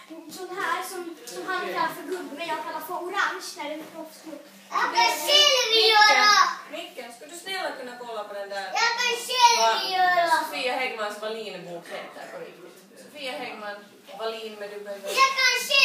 sån här som han kallar för guld, men jag kallar för orange när det är proffsguld. Jag kan själv göra! Micke, skulle du snälla kunna kolla på den där? Jag kan själv göra! Sofia Häggmans Wallin-bok heter på riktigt. Sofia Häggman, Wallin med dubbel. Jag kan själv